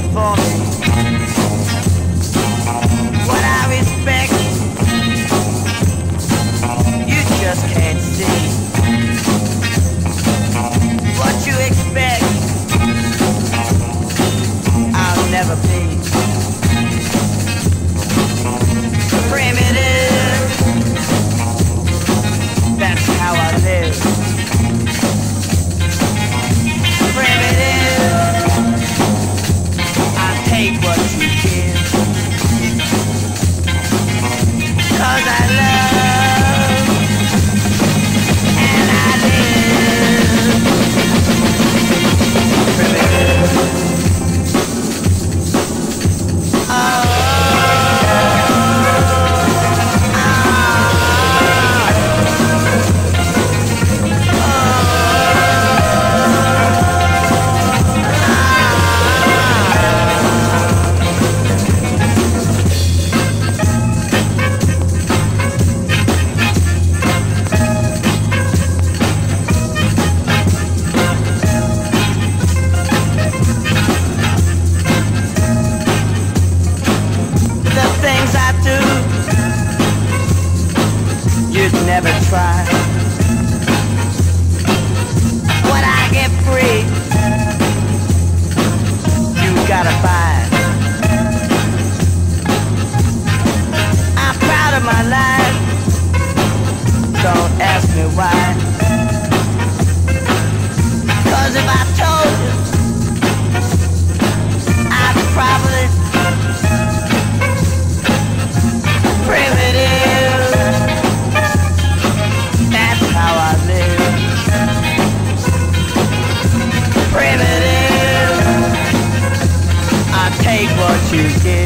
for me. What I respect, you just can't see. What you expect, I'll never be. Primitive, that's how I live. Primitive, I take what you give. 'Cause I love and I live. Primitive. Oh. Never try. When I get free, you gotta buy. I'm proud of my life. Don't ask me why. 'Cause if I told you, I'd probably primitive. How I live. Primitive, I take what you give.